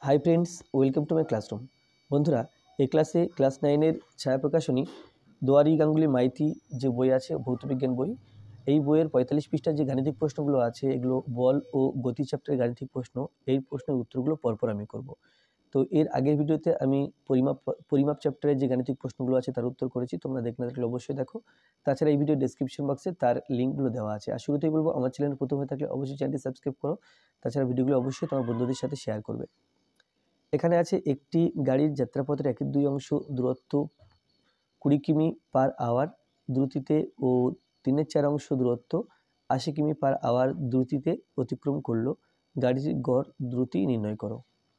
High friends, welcome to my classroom. বন্ধুরা, এই class 9-এর ছায়া প্রকাশনী দুয়ারি গাঙ্গুলি মাইতি যে বই আছে ভৌতবিজ্ঞান বই, এই বইয়ের 45 পৃষ্ঠার যে গাণিতিক প্রশ্নগুলো আছে, এগুলো বল ও গতি চ্যাপ্টারের গাণিতিক প্রশ্ন। এই প্রশ্নের উত্তরগুলো পরপর আমি করব। তো এর আগের ভিডিওতে আমি পরিমাপ চ্যাপ্টারের যে গাণিতিক প্রশ্নগুলো আছে তার উত্তর করেছি, তোমরা দেখে না থাকলে অবশ্যই দেখো। তাছাড়া এই ভিডিও ডেসক্রিপশন বক্সে তার লিঙ্কগুলো দেওয়া আছে। আর শুরুতেই বলবো, আমার চ্যানেল প্রথম হয়ে থাকলে অবশ্যই চ্যানেলটি সাবস্ক্রাইব করো। তাছাড়া ভিডিওগুলো অবশ্যই তোমার বন্ধুদের সাথে শেয়ার করবে। এখানে আছে একটি গাড়ির যাত্রাপথের 1/2 অংশ দূরত্ব 20 কিমি পার আওয়ার দ্রুতিতে ও 3/4 অংশ দূরত্ব 80 কিমি পার আওয়ার দ্রুতিতে অতিক্রম করলো। গাড়ির গড় দ্রুতি নির্ণয় করো।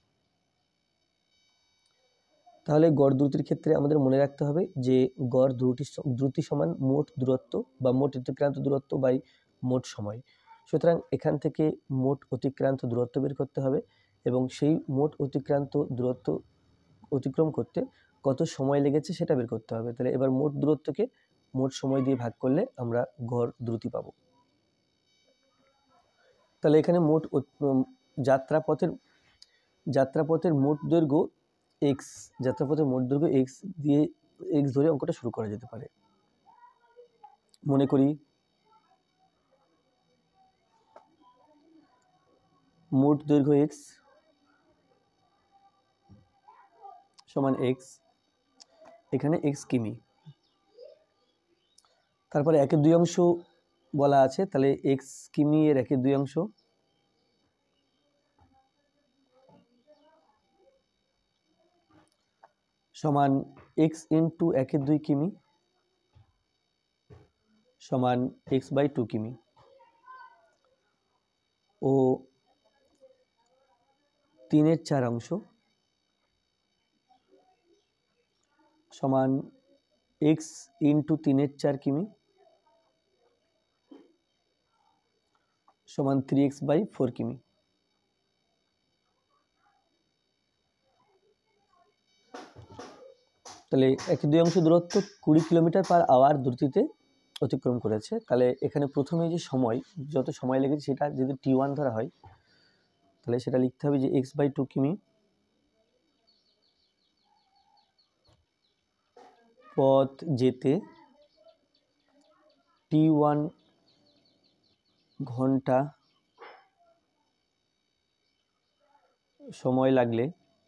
তাহলে গড় দ্রুতির ক্ষেত্রে আমাদের মনে রাখতে হবে যে গড় দ্রুতি সমান মোট দূরত্ব বা মোট অতিক্রান্ত দূরত্ব বাই মোট সময়। সুতরাং এখান থেকে মোট অতিক্রান্ত দূরত্ব বের করতে হবে এবং সেই মোট অতিক্রান্ত দূরত্ব অতিক্রম করতে কত সময় লেগেছে সেটা বের করতে হবে। তাহলে এবার মোট দূরত্বকে মোট সময় দিয়ে ভাগ করলে আমরা গড় দ্রুতি পাবো। তাহলে এখানে যাত্রাপথের মোট দৈর্ঘ্য এক্স, যাত্রাপথের মোট দৈর্ঘ্য এক্স দিয়ে এক্স ধরে অঙ্কটা শুরু করা যেতে পারে। মনে করি মোট দৈর্ঘ্য এক্স সমান এক্স, এখানে এক্স কিমি। তারপরে 1/2 অংশ বলা আছে, তাহলে এক্স কিমি এর 1/2 অংশ সমান এক্স ইন্টু 1/2 কিমি সমান এক্স বাই 2 কিমি ও 3/4 অংশ সমান এক্স ইন্টু 3/4 কিমি সমান 3x বাই 4 কিমি। তাহলে 1/2 অংশ দূরত্ব 20 কিলোমিটার পার আওয়ার দ্রুতিতে অতিক্রম করেছে। তাহলে এখানে প্রথমে যে যত সময় লেগেছে সেটা যদি t1 ধরা হয়, তাহলে সেটা লিখতে হবে যে x বাই 2 কিমি পথ যেতে t1 ঘন্টা সময় লাগলে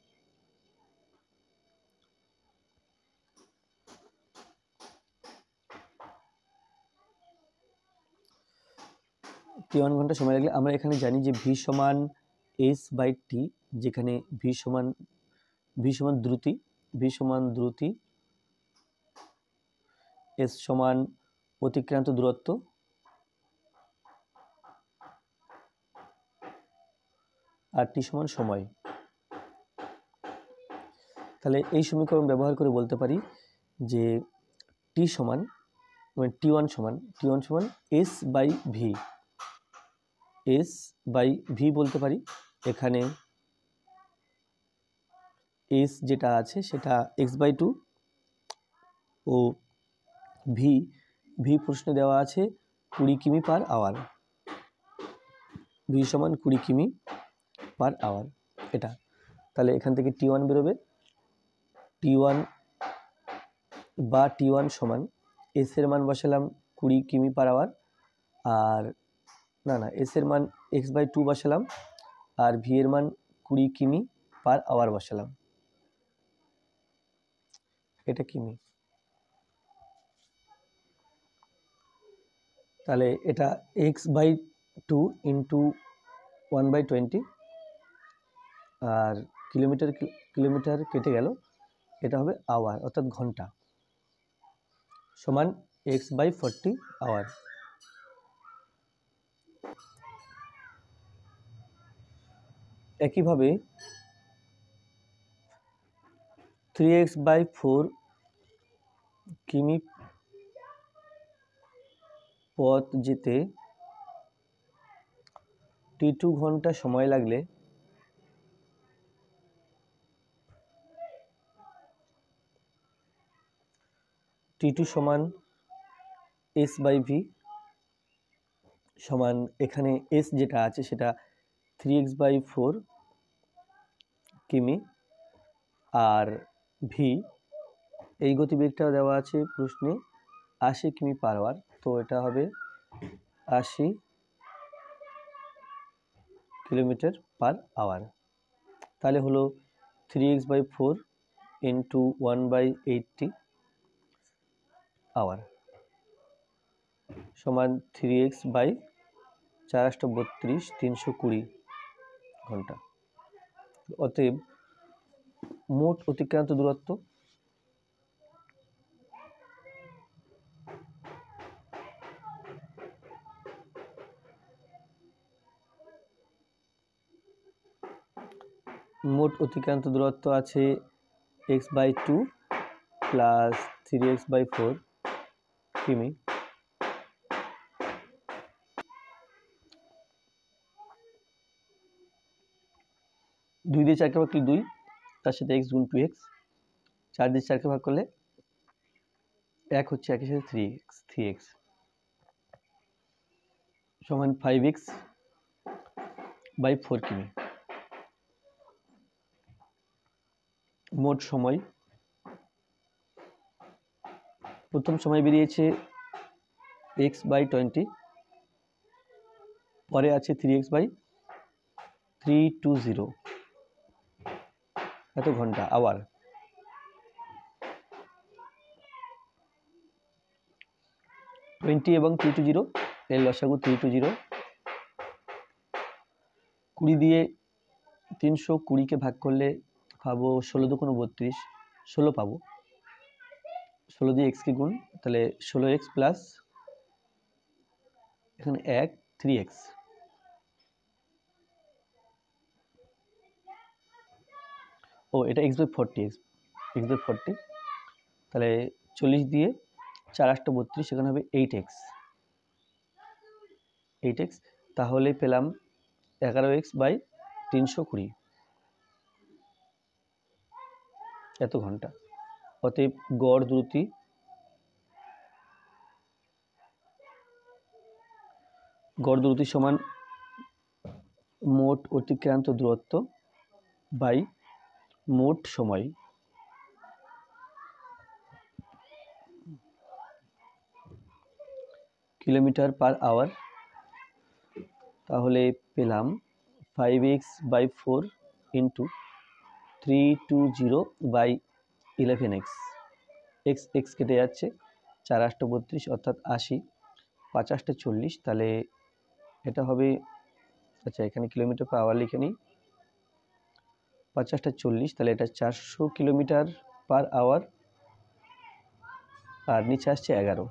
আমরা এখানে জানি যে v সমান s বাই t, যেখানে v সমান দ্রুতি, s সমান অতিক্রান্ত দূরত্ব আর t সমান সময়। তাহলে এই সমীকরণ ব্যবহার করে বলতে পারি যে t1 সমান s বাই v বলতে পারি। এখানে s যেটা আছে সেটা x বাই 2 ও v প্রশ্নে দেওয়া আছে 20 কিমি পার আওয়ার, v সমান 20 কিমি পার আওয়ার এটা। তাহলে এখান থেকে t1 বেরোবে, t1 সমান s এর মান বসালাম 20 কিমি পার আওয়ার, আর s এর মান x বাই 2 বসালাম, আর v এর মান 20 কিমি পার আওয়ার বসালাম, এটা কিমি। তাহলে এটা x বাই 2 ইন্টু 1/20, আর কিলোমিটার কেটে গেল, এটা হবে আওয়ার অর্থাৎ ঘন্টা, সমান x বাই 40 আওয়ার। একইভাবে 3x বাই 4 কিমি পথ যেতে t2 ঘন্টা সময় লাগলে t2 সমান s বাই v সমান, এখানে s যেটা আছে সেটা 3x বাই 4 কিমি, আর ভি এই গতিবেগটা দেওয়া আছে প্রশ্নে 80 কিমি পার আওয়ার, তো এটা হবে 80 কিলোমিটার পার আওয়ার। তাহলে হলো 3x/4 ইন্টু 1/80 আওয়ার সমান 3x/4 320 ঘন্টা। অতএব মোট অতিক্রান্ত দূরত্ব আছে x/2 প্লাস 3x/4 কিমি, দুই দিয়ে 4কে ভাগ করলে 2, তার সাথে x গুণ 2x, 4 দিয়ে 4কে ভাগ করলে 1 হচ্ছে, একের সাথে 3x সমান 5x/4 কিমি। মোট সময়, প্রথম সময় বেরিয়েছে x/20, পরে আছে 3x/320 এত ঘন্টা আওয়ার। এবং 320 এর লসাগু 320, 20 দিয়ে 320কে ভাগ করলে পাবো 16 দুগুণ 32, 16 পাবো, 16 দিয়ে x কে গুণ, তাহলে 16x প্লাস এখানে 1 3x, ও এটা x/40, তাহলে 40 দিয়ে 4 8 32, সেখানে হবে 8x, তাহলে পেলাম 11x/320 এত ঘন্টা। অতএব গড় দ্রুতি সমান মোট অতিক্রান্ত দূরত্ব বাই মোট সময়। কিলোমিটার পার আওয়ার, তাহলে পেলাম 5x/4 ইন্টু 320/11x, x কেটে যাচ্ছে, 4 8 32 অর্থাৎ 80, 5 8 40, তাহলে এটা হবে, আচ্ছা এখানে কিলোমিটার পার আওয়ার লিখে নিই, 5 8 40, তাহলে এটা 400 কিলোমিটার পার আওয়ার, আর নিচে আসছে 11।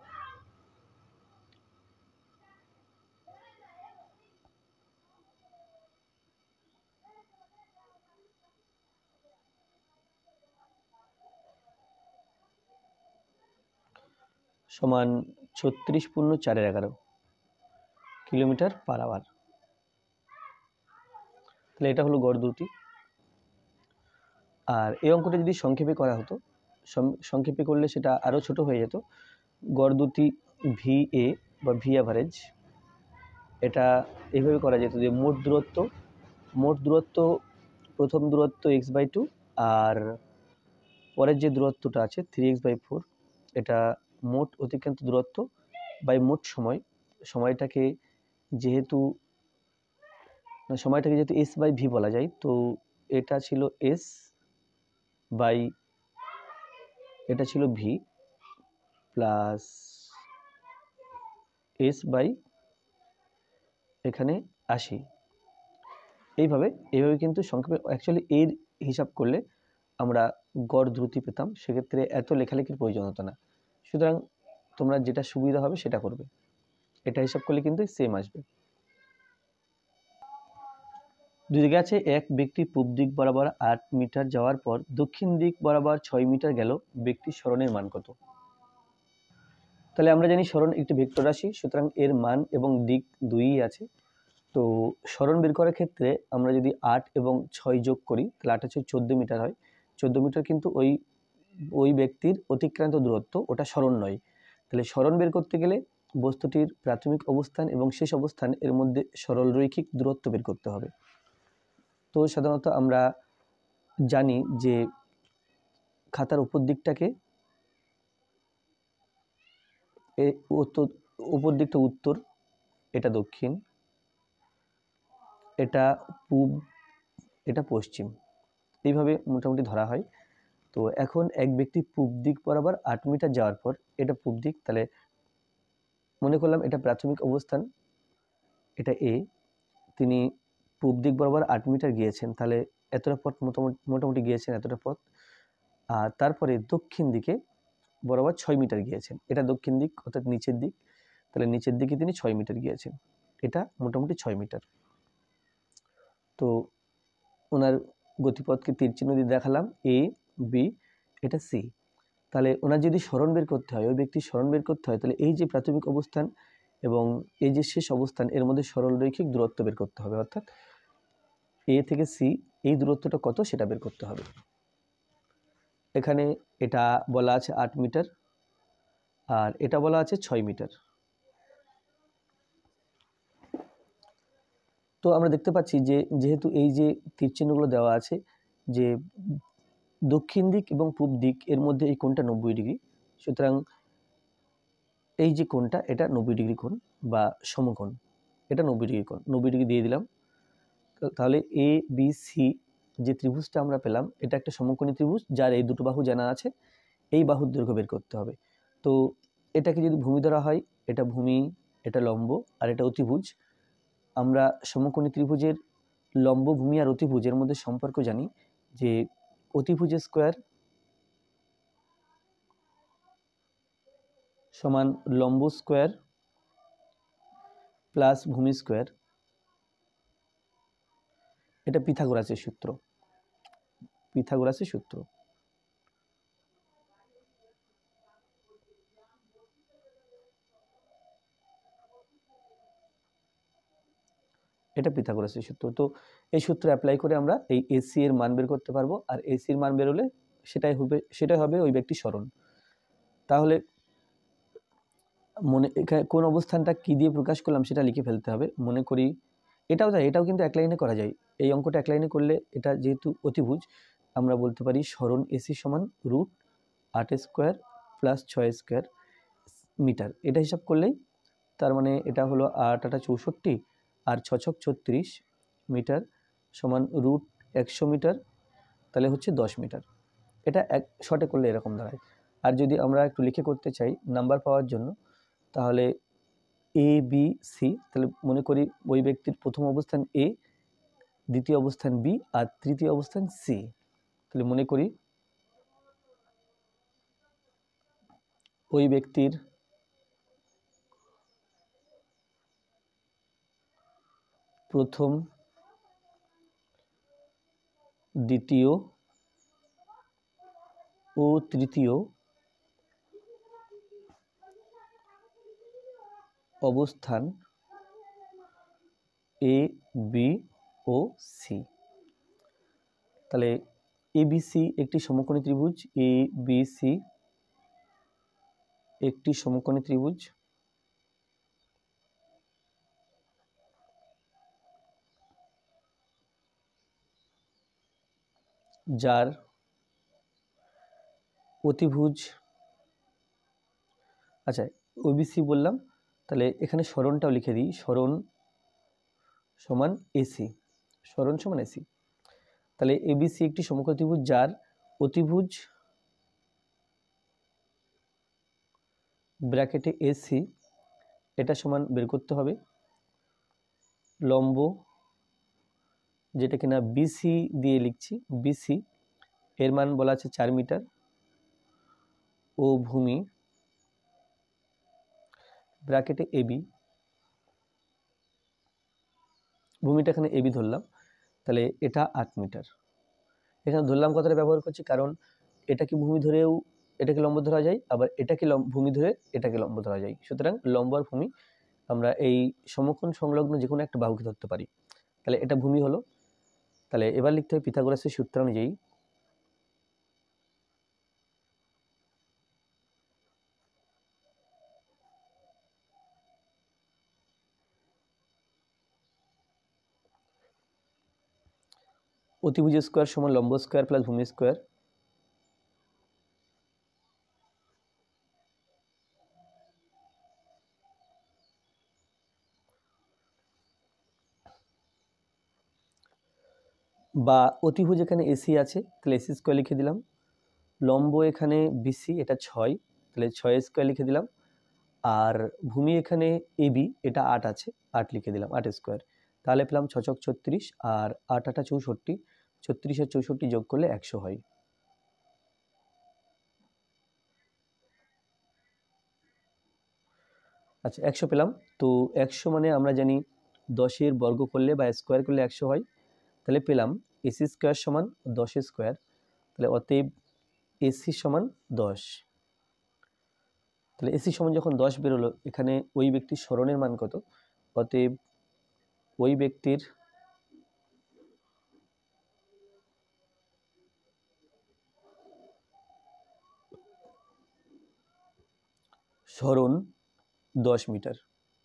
সমান 36 পূর্ণ 4/11 কিলোমিটার পার আওয়ার। তাহলে এটা হলো গড় দ্রুতি। আর এই অঙ্কটা যদি সংক্ষেপে করা হতো, সংক্ষেপে করলে সেটা আরও ছোট হয়ে যেত। গড় দ্রুতি VA বা ভি অ্যাভারেজ, এটা এইভাবে করা যেত যে মোট দূরত্ব প্রথম দূরত্ব x/2, আর পরের যে দূরত্বটা আছে 3x/4, এটা মোট অতিক্রান্ত দূরত্ব বাই মোট সময়টাকে যেহেতু s/v বলা যায়, তো এটা ছিল v প্লাস s/ এখানে 80। এইভাবে কিন্তু সংক্ষেপে অ্যাকচুয়ালি এর হিসাব করলে আমরা গড় দ্রুতি পেতাম, সেক্ষেত্রে এত লেখালেখির প্রয়োজন হতো না। সুতরাং তোমরা যেটা সুবিধা হবে সেটা করবে, এটা হিসাব করলে কিন্তু সেম আসবে। দুই দিকে আছে, এক ব্যক্তি পূব দিক বরাবর 8 মিটার যাওয়ার পর দক্ষিণ দিক বরাবর 6 মিটার গেল, ব্যক্তির সরণের মান কত? তাহলে আমরা জানি সরণ একটি ভেক্টর রাশি, সুতরাং এর মান এবং দিক দুইই আছে। তো সরণ বের করার ক্ষেত্রে আমরা যদি 8 এবং 6 যোগ করি, তাহলে 8 6 14 মিটার হয়। 14 মিটার কিন্তু ওই ব্যক্তির অতিক্রান্ত দূরত্ব, ওটা সরণ নয়। তাহলে সরণ বের করতে গেলে বস্তুটির প্রাথমিক অবস্থান এবং শেষ অবস্থান এর মধ্যে সরলরৈখিক দূরত্ব বের করতে হবে। তো সাধারণত আমরা জানি যে খাতার উপর দিকটাকে উত্তর, উপর দিকটা উত্তর, এটা দক্ষিণ, এটা পূব, এটা পশ্চিম, এইভাবে মোটামুটি ধরা হয়। তো এখন এক ব্যক্তি পূব দিক বরাবর 8 মিটার যাওয়ার পর, এটা পূব দিক, তাহলে মনে করলাম এটা প্রাথমিক অবস্থান, এটা এ, তিনি পূব দিক বরাবর 8 মিটার গিয়েছেন, তাহলে এতটা পথ মোটামুটি গিয়েছেন এতটা পথ। আর তারপরে দক্ষিণ দিকে বরাবর 6 মিটার গিয়েছেন, এটা দক্ষিণ দিক অর্থাৎ নিচের দিক, তাহলে নিচের দিকে তিনি 6 মিটার গিয়েছেন, এটা মোটামুটি 6 মিটার। তো ওনার গতিপথকে তীর চিহ্ন দিয়ে দেখালাম, এ বি, এটা সি। তাহলে ওনার যদি সরণ বের করতে হয়, ওই ব্যক্তির সরণ বের করতে হয়, তাহলে এই যে প্রাথমিক অবস্থান এবং এই যে শেষ অবস্থান, এর মধ্যে সরলরৈখিক দূরত্ব বের করতে হবে, অর্থাৎ এ থেকে সি এই দূরত্বটা কত সেটা বের করতে হবে। এখানে এটা বলা আছে 8 মিটার আর এটা বলা আছে 6 মিটার। তো আমরা দেখতে পাচ্ছি যে যেহেতু এই যে তীর চিহ্নগুলো দেওয়া আছে, যে দক্ষিণ দিক এবং পূব দিক এর মধ্যে এই কোণটা 90 ডিগ্রি, সুতরাং এই যে কোণটা এটা 90 ডিগ্রি কোণ বা সমকোণ, এটা 90 ডিগ্রি কোণ, 90 ডিগ্রি দিয়ে দিলাম। তাহলে এ বি সি যে ত্রিভুজটা আমরা পেলাম, এটা একটা সমকোণী ত্রিভুজ যার এই দুটো বাহু জানা আছে, এই বাহুর দৈর্ঘ্য বের করতে হবে। তো এটাকে যদি ভূমি ধরা হয়, এটা ভূমি, এটা লম্ব আর এটা অতিভুজ। আমরা সমকোণী ত্রিভুজের লম্ব, ভূমি আর অতিভুজের মধ্যে সম্পর্ক জানি যে অতিভুজের স্কোয়ার সমান লম্ব স্কোয়ার প্লাস ভূমি স্কোয়ার, এটা পিথাগোরাসের সূত্র, পিথাগোরাসের সূত্র। এটা পিথাগোরাসের সূত্র। তো এই সূত্র অ্যাপ্লাই করে আমরা এই এসি এর মান বের করতে পারবো, আর এসির মান বেরোলে সেটাই হবে ওই ব্যক্তির সরণ। তাহলে মনে এখানে কোন অবস্থানটা কি দিয়ে প্রকাশ করলাম সেটা লিখে ফেলতে হবে। মনে করি এটাও কিন্তু এক লাইনে করা যায়, এই অঙ্কটা এক লাইনে করলে, এটা যেহেতু অতিভুজ আমরা বলতে পারি সরণ এসি সমান √8 স্কোয়ার প্লাস 6 স্কোয়ার মিটার, এটা হিসাব করলেই তার মানে এটা হলো 8 8 64 আর 6 6 36 মিটার সমান √100 মিটার, তাহলে হচ্ছে 10 মিটার। এটা এক শর্টে করলে এরকম দাঁড়ায়। আর যদি আমরা একটু লিখে করতে চাই নাম্বার পাওয়ার জন্য, তাহলে এ বি সি, তাহলে মনে করি ওই ব্যক্তির প্রথম অবস্থান এ, দ্বিতীয় অবস্থান বি আর তৃতীয় অবস্থান সি। তাহলে মনে করি ওই ব্যক্তির প্রথম, দ্বিতীয় ও তৃতীয় অবস্থান এ বি ও সি। তাহলে এবিসি একটি সমকোণী ত্রিভুজ, এ বি সি একটি সমকোণী ত্রিভুজ যার অতিভুজ, আচ্ছা ওবিসি বললাম, তাহলে এখানে সরণটাও লিখে দিই, সরণ সমান এসি, সরণ সমান এসি। তাহলে এবিসি একটি সমকোণী ত্রিভুজ যার অতিভুজ ব্র্যাকেটে এসি, এটা সমান বের করতে হবে লম্ব, যেটা কিনা বিসি দিয়ে লিখছি, বিসি এর মান বলা আছে 4 মিটার, ও ভূমি ব্র্যাকেটে এবি, ভূমিটা এখানে এবি ধরলাম, তাহলে এটা 8 মিটার। এখানে ধরলাম কথাটা ব্যবহার করছি কারণ এটাকে ভূমি ধরেও এটাকে লম্ব ধরা যায়, আবার এটাকে ভূমি ধরে এটাকে লম্ব ধরা যায়, সুতরাং লম্ব আর ভূমি আমরা এই সমকোণ সংলগ্ন যে কোনো একটা বাহুকে ধরতে পারি। তাহলে এটা ভূমি হলো। তাহলে এবার লিখতে হবে পিথাগোরাসের সূত্র অনুযায়ী অতিভুজ স্কোয়ার সমান লম্ব স্কোয়ার প্লাস ভূমি স্কোয়ার। বা অতিভুজ এখানে এসি আছে, তাহলে এসি স্কোয়ার লিখে দিলাম। লম্ব এখানে বিসি, এটা 6, তাহলে 6 স্কোয়ার লিখে দিলাম। আর ভূমি এখানে এবি, এটা 8 আছে, 8 লিখে দিলাম, 8 স্কোয়ার। তাহলে পেলাম 6 ছক 36 আর 8 8 64, 36 আর 64 যোগ করলে 100 হয়। আচ্ছা 100 পেলাম। তো 100 মানে আমরা জানি 10-এর বর্গ করলে বা স্কোয়ার করলে 100 হয়। তাহলে পেলাম এসি স্কোয়ার সমান 10 স্কোয়ার। তাহলে অতএব এসি সমান 10। তাহলে এসি সমান যখন 10 বেরোলো, এখানে ওই ব্যক্তির স্মরণের মান কত? অতএব ওই ব্যক্তির স্মরণ 10 মিটার।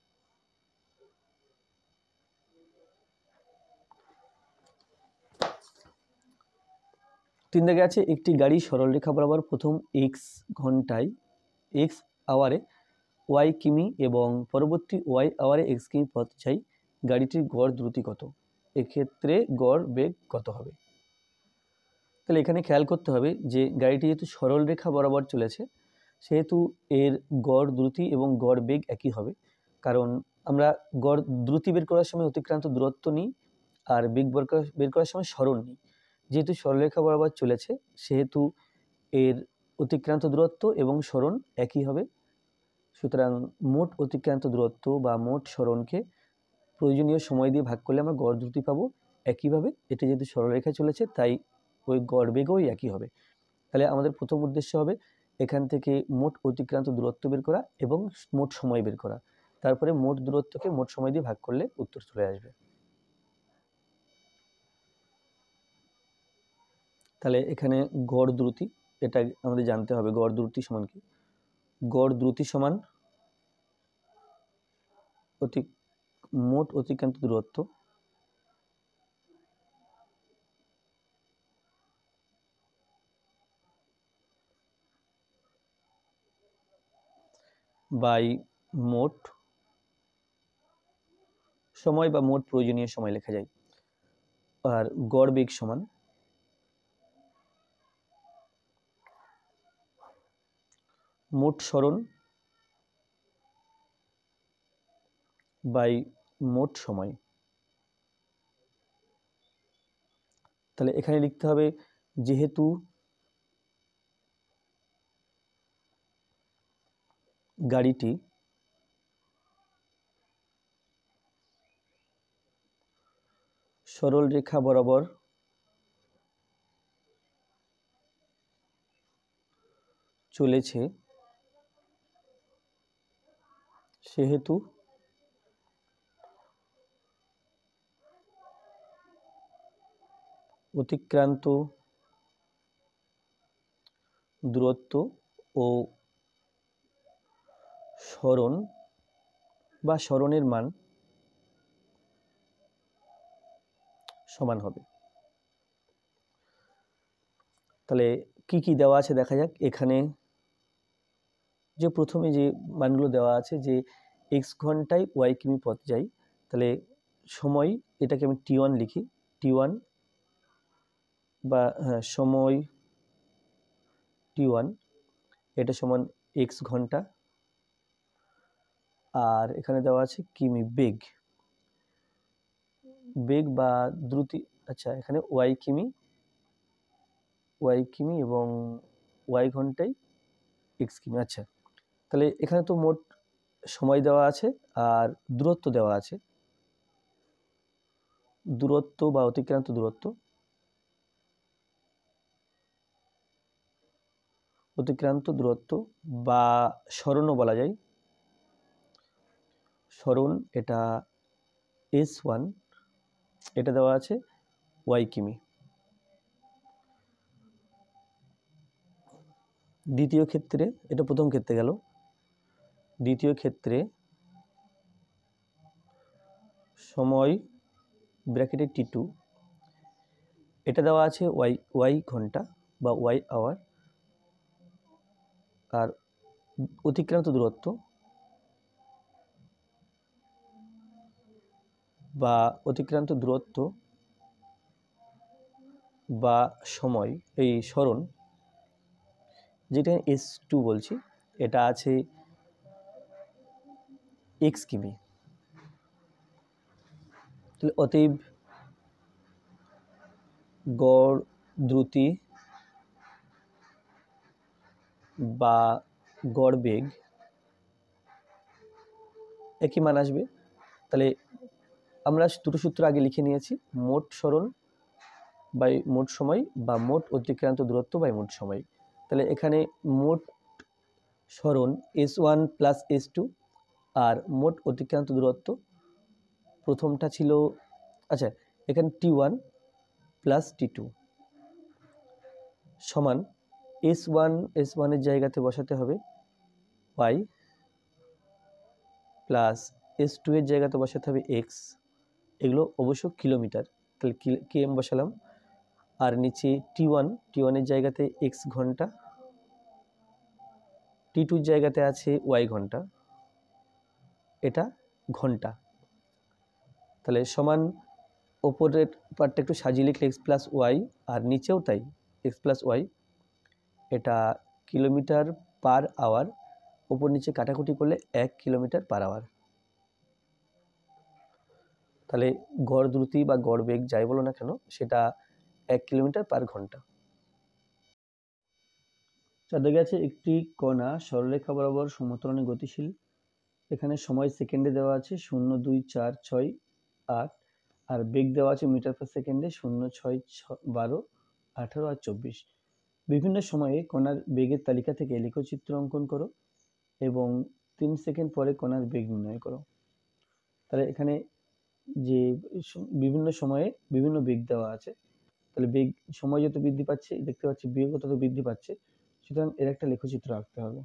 3 দাগে আছে একটি গাড়ি সরলরেখা বরাবর প্রথম x ঘন্টায় x আওয়ারে y কিমি এবং পরবর্তী y আওয়ারে x কিমি পথ যায়, গাড়িটির গড় দ্রুতি কত? এক্ষেত্রে গড় বেগ কত হবে? তাহলে এখানে খেয়াল করতে হবে যে গাড়িটি যেহেতু সরলরেখা বরাবর চলেছে, সেহেতু এর গড় দ্রুতি এবং গড় বেগ একই হবে। কারণ আমরা গড় দ্রুতি বের করার সময় অতিক্রান্ত দূরত্ব নিই, আর বেগ বের করার সময় সরণ নিই। যেহেতু সরলরেখা বরাবর চলেছে, সেহেতু এর অতিক্রান্ত দূরত্ব এবং সরণ একই হবে। সুতরাং মোট অতিক্রান্ত দূরত্ব বা মোট সরণকে প্রয়োজনীয় সময় দিয়ে ভাগ করলে আমরা গড় দ্রুতি পাবো। একইভাবে এটা যেহেতু সরলরেখায় চলেছে, তাই ওই গড় বেগও একই হবে। তাহলে আমাদের প্রথম উদ্দেশ্য হবে এখান থেকে মোট অতিক্রান্ত দূরত্ব বের করা এবং মোট সময় বের করা। তারপরে মোট দূরত্বকে মোট সময় দিয়ে ভাগ করলে উত্তর চলে আসবে। তাহলে এখানে গড় দ্রুতি, এটা আমাদের জানতে হবে গড় দ্রুতি সমান কি? গড় দ্রুতি সমান মোট অতিক্রান্ত দূরত্ব বাই মোট সময় বা মোট প্রয়োজনীয় সময় লেখা যায়। আর গড় বেগ সমান মোট সরণ বাই মোট সময়। তাহলে এখানে লিখতে হবে যেহেতু গাড়িটি সরল রেখা বরাবর চলেছে, সেহেতু অতিক্রান্ত দূরত্ব ও সরণ বা সরণের মান সমান হবে। তাহলে কি কি দেওয়া আছে দেখা যাক। এখানে যে প্রথমে যে মানগুলো দেওয়া আছে যে x ঘন্টায় y কিমি পথ যায়, তাহলে সময় এটাকে আমি t1 লিখি, t1 বা সময় t1 এটা সমান x ঘন্টা। আর এখানে দেওয়া আছে কিমি, বেগ বা দ্রুতি। আচ্ছা এখানে y কিমি এবং y ঘন্টায় x কিমি। আচ্ছা তাহলে এখানে তো মোট সময় দেওয়া আছে আর দূরত্ব দেওয়া আছে। দূরত্ব বা অতিক্রান্ত দূরত্ব, বা সরণও বলা যায়, সরণ এটা S1, এটা দেওয়া আছে y কিমি। দ্বিতীয় ক্ষেত্রে, এটা প্রথম ক্ষেত্রে গেল, দ্বিতীয় ক্ষেত্রে সময় ব্র্যাকেটে t2, এটা দেওয়া আছে ওয়াই ঘন্টা বা ওয়াই আওয়ার, আর অতিক্রান্ত দূরত্ব বা সময়, এই সরণ, যেটা S2 বলছি, এটা আছে x কিমি। তাহলে অতএব গড় দ্রুতি বা গড় বেগ একই মান আসবে। তাহলে আমরা দুটো সূত্র আগে লিখে নিয়েছি, মোট সরণ বাই মোট সময় বা মোট অতিক্রান্ত দূরত্ব বাই মোট সময়। তাহলে এখানে মোট সরণ S1 প্লাস S2 আর মোট অতিক্রান্ত দূরত্ব প্রথমটা ছিল, আচ্ছা এখানে T1 প্লাস T2 সমান S1 এর জায়গাতে বসাতে হবে y প্লাস S2 এর জায়গাতে বসাতে হবে x, এগুলো অবশ্য কিলোমিটার, তাহলে km বসালাম। আর নিচে T1 এর জায়গাতে x ঘন্টা, T2 এর জায়গাতে আছে y ঘন্টা, এটা ঘন্টা। তাহলে সমান ওপরের পার্টটা একটু সাজিয়ে লিখলে x প্লাস ওয়াই, আর নিচেও তাই x প্লাস ওয়াই, এটা কিলোমিটার পার আওয়ার, ওপর নিচে কাটাকুটি করলে 1 কিলোমিটার পার আওয়ার। তাহলে গড় দ্রুতি বা গড় বেগ যাই বলো না কেন, সেটা 1 কিলোমিটার পার ঘন্টা। চারদিকে আছে একটি কণা সরলরেখা বরাবর সমতলে গতিশীল। এখানে সময় সেকেন্ডে দেওয়া আছে 0, 2, 4, 6, 8, আর বেগ দেওয়া আছে মিটার পার সেকেন্ডে 0, 6, 12, 18 আর 24। বিভিন্ন সময়ে কণার বেগের তালিকা থেকে লেখচিত্র অঙ্কন করো এবং 3 সেকেন্ড পরে কণার বেগ নির্ণয় করো। তাহলে এখানে যে বিভিন্ন সময়ে বিভিন্ন বেগ দেওয়া আছে, তাহলে বেগ সময় যত বৃদ্ধি পাচ্ছে দেখতে পাচ্ছি বেগও তত বৃদ্ধি পাচ্ছে, সুতরাং এর একটা লেখচিত্র আঁকতে হবে।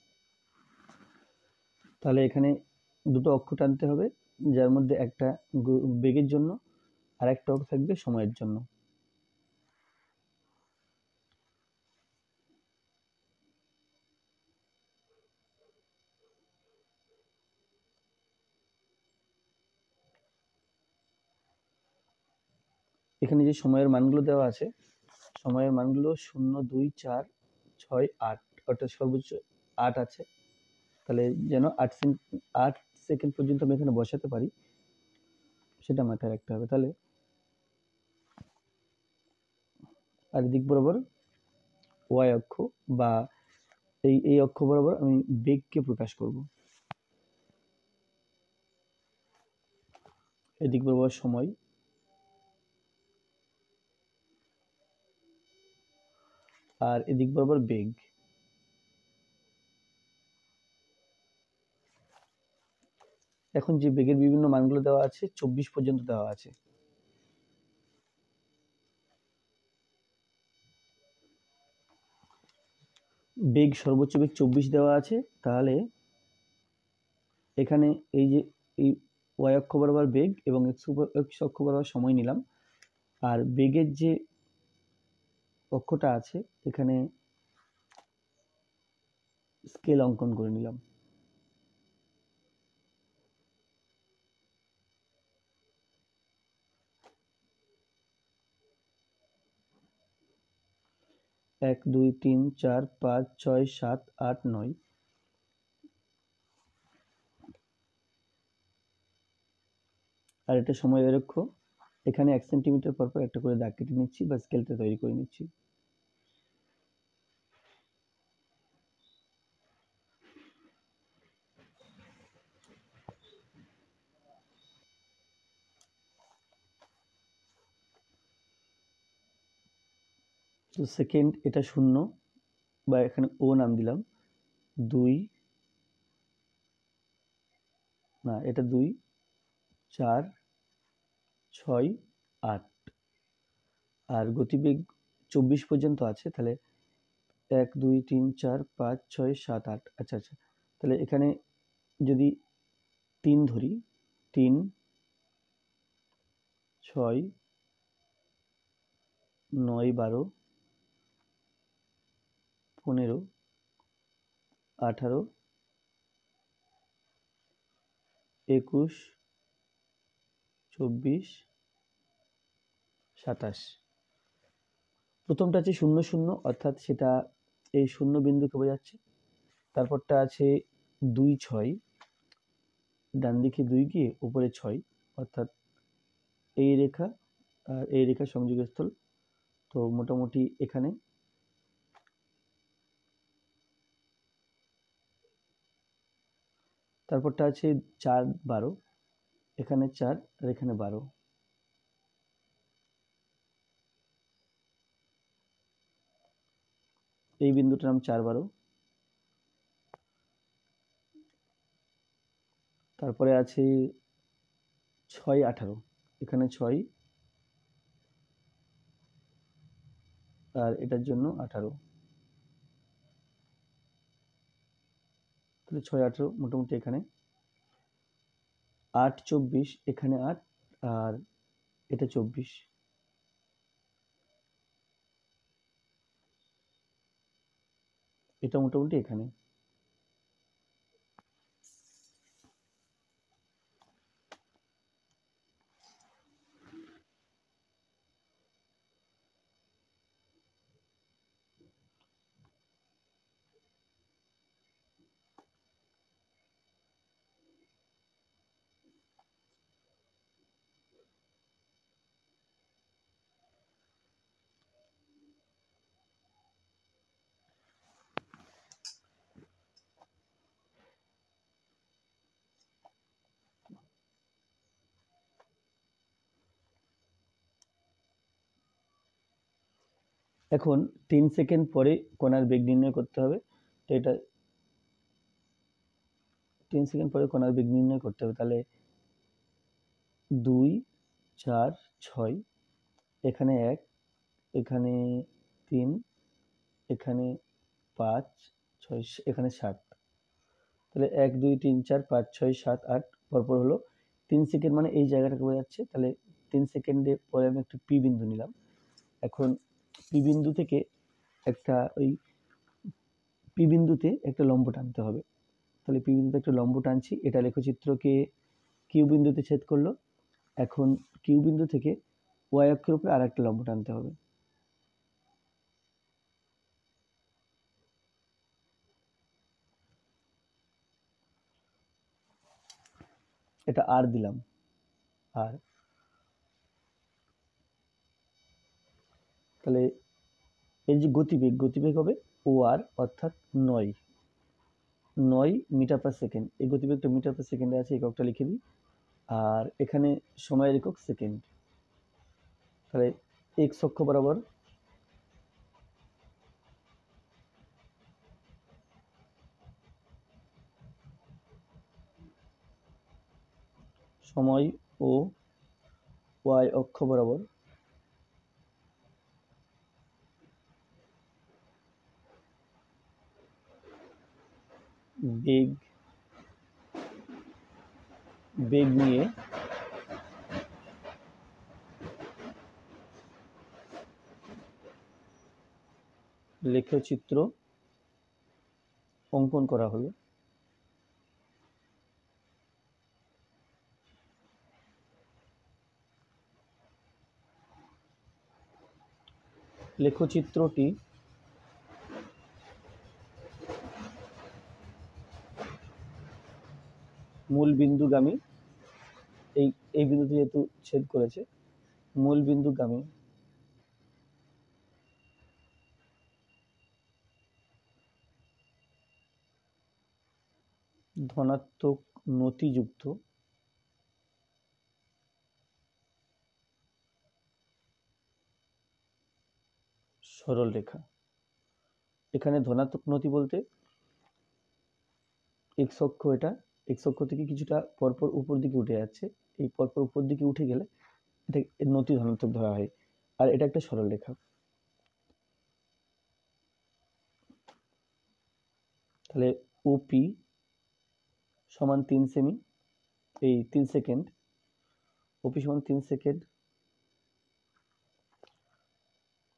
তাহলে এখানে দুটো অক্ষ টানতে হবে, যার মধ্যে একটা বেগের জন্য আর একটা অক্ষ থাকবে সময়ের জন্য। এখানে যে সময়ের মানগুলো দেওয়া আছে, সময়ের মানগুলো 0, 2, 4, 6, 8, অর্থাৎ সর্বোচ্চ 8 আছে। তাহলে যেন 8 সেকেন্ড পর্যন্ত আমি এখানে বসাতে পারি, সেটা মাথায় রাখতে হবে। তাহলে আর দিক বরাবর ওয়াই অক্ষ বা এই অক্ষ বরাবর আমি বেগকে প্রকাশ করব। এদিক বরাবর সময়, আর এদিক বরাবর বেগ। এখন যে বেগের বিভিন্ন মানগুলো দেওয়া আছে 24 পর্যন্ত দেওয়া আছে। বেগ সর্বোচ্চ বেগ 24 দেওয়া আছে, তাহলে এখানে এই যে এই ওয়াই অক্ষ বরাবর বেগ এবং এক্স অক্ষ বরাবর সময় নিলাম, আর বেগের যে অক্ষটা আছে এখানে স্কেল অঙ্কন করে নিলাম। এক, 2, 3, 4, 5, 6, 7, 8, 9। আর এটা সময় দৈর্ঘ্য, এখানে 1 সেন্টিমিটার পর পর একটা করে দাগ কেটে নিচ্ছি বা স্কেলটা তৈরি করে নিচ্ছি। তো সেকেন্ড এটা 0 বা এখানে ও নাম দিলাম, 2, না এটা 2, 4, 6, 8, আর গতিবেগ 24 পর্যন্ত আছে। তাহলে 1, 2, 3, 4, 5, 6, 7, 8। আচ্ছা আচ্ছা, তাহলে এখানে যদি 3 ধরি, 3, 6, 9, 12, 15, 18, 21, 24, 27। প্রথমটা আছে 0, 0, অর্থাৎ সেটা এই শূন্য বিন্দুকে বোঝাচ্ছে। তারপরটা আছে 2, 6, ডান দিকে 2 গিয়ে উপরে 6, অর্থাৎ এই রেখা আর এই রেখার সংযোগস্থল। তো মোটামুটি এখানে তারপরটা আছে 4, 12, এখানে 4 আর এখানে 12। এই বিন্দুটার নাম 4, 12। তারপরে আছে 6, 18, এখানে 6 আর এটার জন্য 18। তাহলে 6, 18 মোটামুটি এখানে। 8, 24, এখানে 8 আর এটা 24। এটা মোটামুটি এখানে। এখন 3 সেকেন্ড পরে কণার বেগ নির্ণয় করতে হবে। তো এটা 3 সেকেন্ড পরে কণার বেগ নির্ণয় করতে হবে। তাহলে 2, 4, 6, এখানে 1, এখানে 3, এখানে 5, 6, এখানে 7। তাহলে 1, 2, 3, 4, 5, 6, 7, 8 পরপর হলো। 3 সেকেন্ড মানে এই জায়গাটাকে বোঝাচ্ছে। তাহলে 3 সেকেন্ডে পরে আমি একটা পি বিন্দু নিলাম। এখন পি বিন্দু থেকে পি বিন্দুতে একটা লম্ব টানতে হবে। তাহলে পি বিন্দুতে একটা লম্ব টানছি। এটা লেখচিত্রকে কিউ বিন্দুতে ছেদ করলো। এখন কিউ বিন্দু থেকে ওয়াই অক্ষের উপরে আর একটা লম্ব টানতে হবে। এটা আর দিলাম। আর তাহলে এর যে গতিবেগ হবে ও আর, অর্থাৎ 9 মিটার পার সেকেন্ড। এই গতিবেগটা মিটার পার সেকেন্ডে আছে, এককটা লিখে দিই। আর এখানে সময়ের একক সেকেন্ড। তাহলে এক্স অক্ষ বরাবর সময় ও ওয়াই অক্ষ বরাবর বেগ নিয়ে লেখচিত্র অঙ্কন করা হলো। লেখচিত্রটি মূল বিন্দুগামী। এই বিন্দুতে যেহেতু ছেদ করেছে, মূল বিন্দুগামী ধনাত্মক নতিযুক্ত সরল রেখা। এখানে ধনাত্মক নতি বলতে এক্স অক্ষ, এটা এক্স অক্ষ থেকে কিছুটা পরপর উপর দিকে উঠে যাচ্ছে। এই পরপর উপর দিকে উঠে গেলে এটা নতি ধনাত্মক ধরা হয়। আর এটা একটা সরল রেখা। তাহলে ওপি সমান 3 সেমি, এই 3 সেকেন্ড। ওপি সমান 3 সেকেন্ড।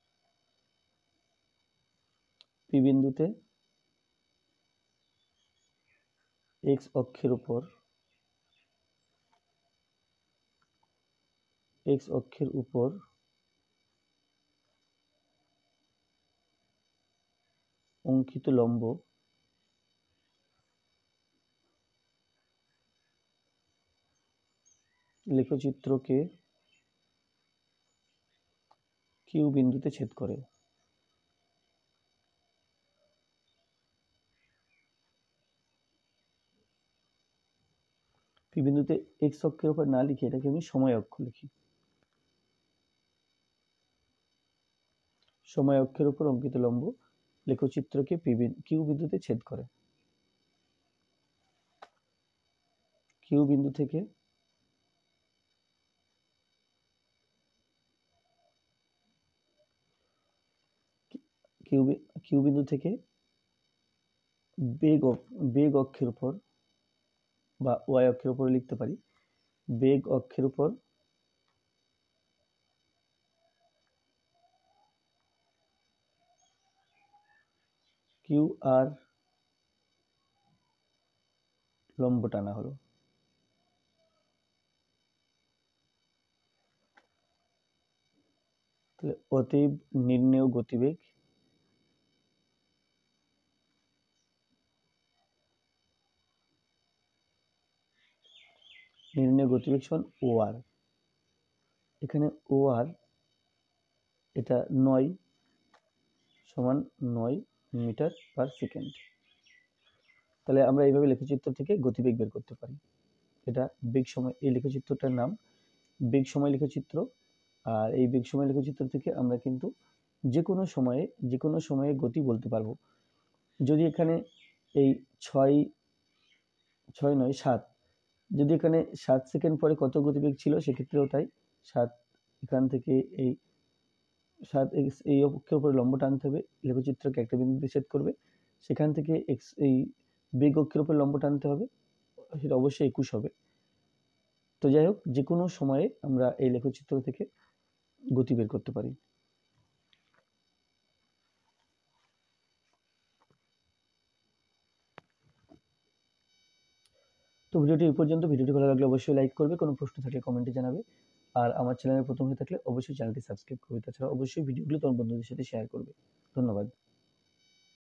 পি বিন্দুতে এক্স অক্ষের উপর অঙ্কিত লম্ব লেখচিত্রকে কিউ বিন্দুতে ছেদ করে। পি বিন্দুতে এক্স অক্ষের উপর না লিখে এটাকে আমি সময় অক্ষ লিখি। সময় অক্ষের উপর অঙ্কিত লম্ব লেখচিত্রকে কিউ বিন্দুতে ছেদ করে। কিউ বিন্দু থেকে কিউ বিন্দু থেকে বেগ অক্ষের উপর বা ওয়াই অক্ষের উপর লিখতে পারি। বেগ অক্ষের উপর কিউ আর লম্ব টানা হলো। তাহলে অতএব নির্ণেয় গতিবেগ সমান ও আর। এখানে ও আর এটা 9 সমান 9 মিটার পার সেকেন্ড। তাহলে আমরা এইভাবে লেখচিত্র থেকে গতিবেগ বের করতে পারি। এটা বেগ সময়, এই লেখচিত্রটার নাম বেগ সময় লেখচিত্র। আর এই বেগ সময় লেখচিত্র থেকে আমরা কিন্তু যে কোনো সময়ে গতি বলতে পারবো। যদি এখানে এই 7 যদি এখানে 7 সেকেন্ড পরে কত গতিবেগ ছিল সেক্ষেত্রেও তাই। 7 এখান থেকে এই 7 এই অক্ষের উপরে লম্ব টানতে হবে, লেখচিত্রকে একটা বিন্দুতে ছেদ করবে, সেখান থেকে এই বেগ অক্ষের উপর লম্ব টানতে হবে, সেটা অবশ্যই 21 হবে। তো যাই হোক, যে কোনো সময়ে আমরা এই লেখচিত্র থেকে গতি বের করতে পারি। তো ভিডিওটি এই পর্যন্ত। ভিডিওটি ভালো লাগলে অবশ্যই লাইক করবে, কোনো প্রশ্ন থাকলে কমেন্টে জানাবে, আর আমার চ্যানেলে প্রথম হয়ে থাকলে অবশ্যই চ্যানেলটি সাবস্ক্রাইব করবে। তাছাড়া অবশ্যই ভিডিওগুলো তোমার বন্ধুদের সাথে শেয়ার করবে। ধন্যবাদ।